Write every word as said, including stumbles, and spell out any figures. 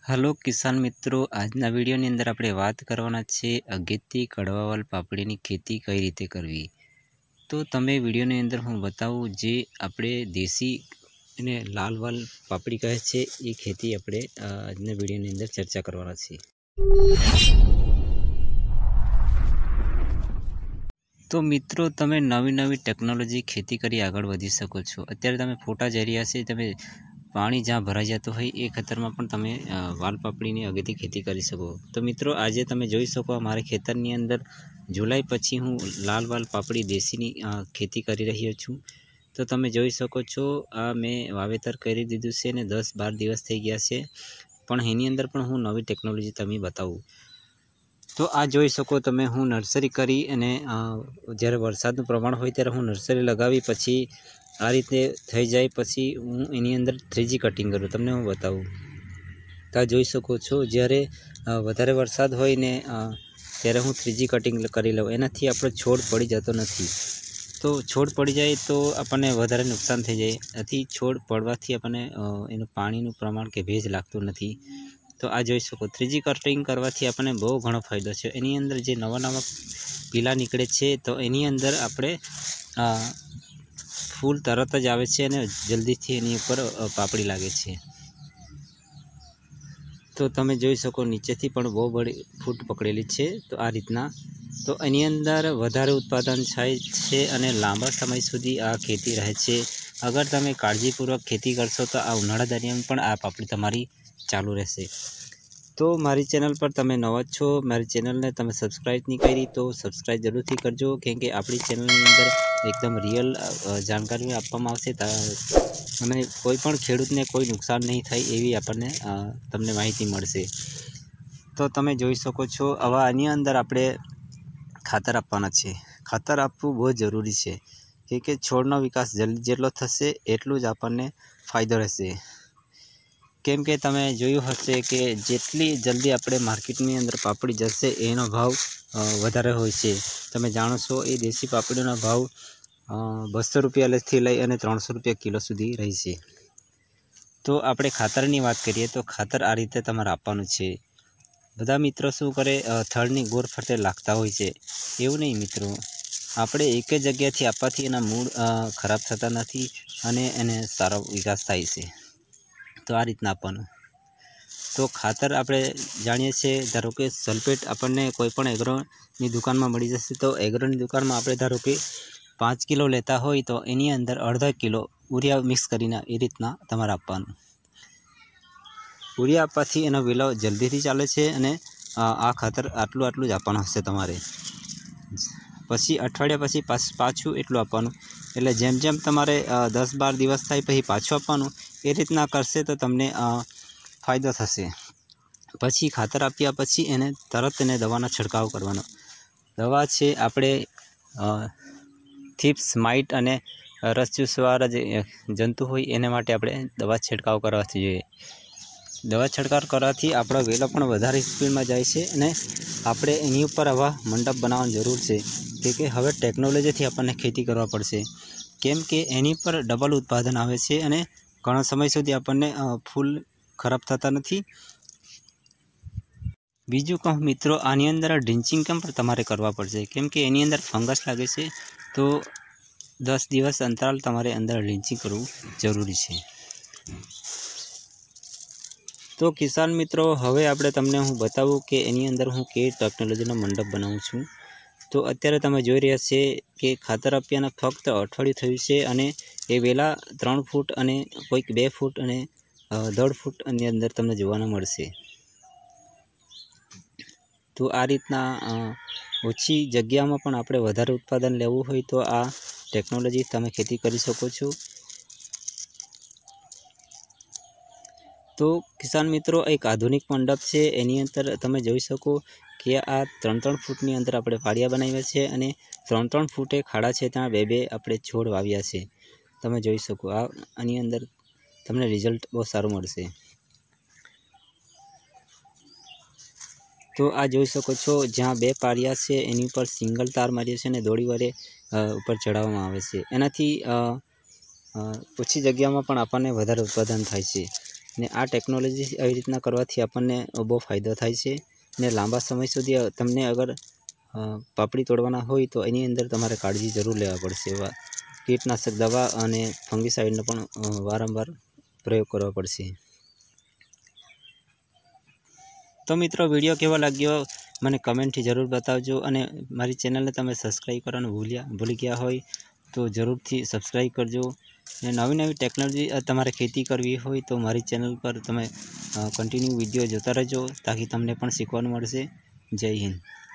Hello किसान मित्रों, आजना विडियोनी अंदर આપણે વાત કરવાના છે અગેતી કડવાવાલ પાપડીની ખેતી કઈ રીતે કરવી। તો તમે વિડિયોની અંદર હું બતાવું જે આપણે દેશી અને લાલવાલ પાપડી કહે છે એ ખેતી આપણે આજના વિડિયોની અંદર ચર્ચા કરવાના છે। તો મિત્રો તમે નવી નવી ટેકનોલોજી ખેતી કરી આગળ વધી શકો છો। અત્યારે તમે ફોટા જઈ રહ્યા છે, તમે पानी ज्यां भराई जातो होय ए खेतरमां पण तमे वाल पापड़ीनी अगेती खेती करी शको। तो मित्रों आज तमे जोई शको अमारा खेतरनी अंदर जुलाई पछी हूँ लाल वाल पापड़ी देशीनी खेती करी रह्यो छुं। तो तमे जोई शको छो आ मैं वावेतर करी दीधुं छे ने दस बार दिवस थई गया छे, पण एनी अंदर पण हूँ नवी टेक्नोलॉजी तमे बतावुं। तो आ जोई शको तमे हूँ नर्सरी करी अने ज्यारे वरसादनुं प्रमाण होय त्यारे हूँ नर्सरी लगावी पछी आ रीते थई जाए पछी हूँ एनी अंदर थ्री जी कटिंग करूँ तमने हूँ बताऊँ। तो जोई शको छो ज्यारे वधारे वरसाद होय ने त्यारे हूँ थ्री जी कटिंग करी लऊं, एनाथी आपणो छोड़ पड़ी जतो नथी। तो छोड़ पड़ी जाए तो आपणे वधारे नुकसान थई जाए, आथी छोड़ पड़वाथी आपणे एनुं पाणीनुं प्रमाण के भेज लागतो नथी। तो आ जोई शको थ्री जी कटिंग करवाथी आपणे बहु घणो फायदो छे। एनी अंदर जे नवा नवा पीला निकळे छे तो एनी अंदर आपणे फूल तरत ज आवे छे अने जल्दीथी एनी उपर पापड़ी लागे छे। तो तमे जोई शको नीचेथी पण बहु बड़ी फूट पकड़ेली छे। तो आ रीतना तो एनी अंदर वधारे उत्पादन थाय छे अने लांबा समय सुधी आ खेती रहे छे। अगर तमे काळजीपूर्वक खेती करशो तो आ उनाळा दरमियान पण आ पापड़ी तमारी चालू रहेशे। तो मारी चेनल पर तमे नवा छो, मारी चेनल ने तमे सब्सक्राइब नहीं करी तो सब्सक्राइब जरूर थी करजो, केमके आपणी चेनल अंदर एकदम रियल जानकारी आपवामां आवशे अने कोईपण खेडूतने कोई नुकसान नहीं थाय एवी आपणे तमने माहिती मळशे। तो तमे जोई शको छो हवे आनी अंदर आपणे खातर आपवाना छे। खातर आपवुं बहुत जरूरी छे केमके छोड़नो विकास जल्दी जेटलो थशे एटलुं ज आपणने फायदो रहेशे। केम के तमे जोयुं हशे के जेटली जल्दी आपणे मार्केटनी अंदर पापड़ी जशे एनो भाव वधारे होय छे। तमे जाणो छो ए देशी पापड़ीनो भाव बसो रुपया थी लई अने त्रणसो रुपया किलो सुधी रही छे। तो आपणे खातरनी वात करीए तो खातर आ रीते तमारे आपवानुं छे। बधा मित्रों शुं करे थड़नी गोर फरते लागता होय छे, एवुं नहीं मित्रों, आपणे एक ज जग्याएथी आपवाथी एना मूळ खराब थता नथी अने एने सारो विकास थाय छे। तो आ रीतना आपवानुं। तो खातर आपणे जाणीए छीए धारो के सल्फेट आपणने कोईपण एग्रोनी दुकानमां मळी जशे। तो एग्रोनी दुकानमां आपणे धारो के पांच किलो लेता होय तो एनी अंदर अर्धा किलो उरिया मिक्स करीने ए रीतना तमारे आपवानुं। उरिया आपवाथी एनो वेलो जल्दीथी चाले छे अने आ खातर आटલું આટલું જ આપવાનું હશે તમારે। પછી અઠવાડિયા પછી પાછું એટલું આપવાનું, એટલે જેમ જેમ તમારે દસ બાર દિવસ થાય પછી પાછું આપવાનું, એ રીતના કરશે તો તમને ફાયદો થશે। પછી ખાતર આપ્યા પછી એને તરત એને દવાનો છંટકાવ કરવાનો। દવા છે આપણે થીપ્સ માઇટ અને રસ ચૂસવાળા જે જંતુ હોય એને માટે આપણે દવા છંટકાવ કરવાથી જોઈએ। દવા છંટકાવ કરવાથી આપણો વેલો પણ વધારે સ્પીડમાં જાય છે અને આપણે એની ઉપર આવા મંડપ બનાવવાની જરૂર છે કે કે હવે ટેકનોલોજીથી આપણને ખેતી કરવા પડશે, કેમ કે એની પર ડબલ ઉત્પાદન આવે છે અને ઘણા સમય સુધી આપણને ફૂલ ખરાબ થતા નથી। બીજું કહું મિત્રો, આની અંદર ડ્રિંચિંગ કેમ પણ તમારે કરવા પડશે, કેમ કે એની અંદર ફંગસ લાગે છે। તો દસ દિવસ અંતરાલ તમારે અંદર ડ્રિંચિંગ કરવું જરૂરી છે। तो किसान मित्रों हवे आपणे तमने हूँ बतावुं के एनी अंदर हूँ केवी टेक्नोलॉजीनो मंडप बनावुं छुं। तो अत्यारे तमे जोई रह्या छे के खातर आप्याने फक्त अठवाडियुं थयुं छे अने ए वेला त्रण फूट अने कोईक बे फूट अने दौड़ फूट एनी अंदर तमने जोवाने मळशे। तो आ रीतना ओછી जग्यामां पण आपणे वधारे उत्पादन लेवुं होय तो आ टेक्नोलॉजी तमे खेती करी शको छो। तो किसान मित्रों एक आधुनिक मंडप है, एनी अंदर तमे जोई शको कि आ त्रण त्रण फूटनी अंदर आपणे पाड़िया बनाव्या छे अने त्रण त्रण फूटे खाड़ा छे त्यां बे बे आपणे छोड़ वाव्या छे। तमे जोई शको आ आनी अंदर तमने रिजल्ट बहुत सारुं मळशे। तो आ जोई शको छो ज्यां बे पाड़िया छे एनी पर सिंगल तार मार्यो छे अने दोड़ी वडे उपर चढ़ाववामां आवे छे। एनाथी ओછી जग्यामां पण आपणे वधारे उत्पादन थाय छे। ને આ ટેકનોલોજી આવી રીતના કરવાથી આપણને બહુ ફાયદો થાય છે ને લાંબા સમય સુધી તમને અગર પાપડી તોડવાના હોય તો એની અંદર તમારે કાળજી જરૂર લેવા પડશે. કીટનાશક દવા અને ફંગીસાઇડનો પણ વારંવાર પ્રયોગ કરવા પડશે. તો મિત્રો વિડીયો કેવો લાગ્યો મને કમેન્ટથી જરૂર બતાવજો અને મારી ચેનલને તમે સબસ્ક્રાઈબ કરવાનું ભૂલ્યા ભૂલી ગયા હોય તો જરૂરથી સબસ્ક્રાઈબ કરજો. અને નવી નવી ટેકનોલોજી તમારે ખેતી કરવી હોય તો મારી ચેનલ પર તમે કન્ટિન્યુ વિડીયો જોતા રહેજો તાકી તમને પણ શીખવાનું મળશે. જય હિન્દ.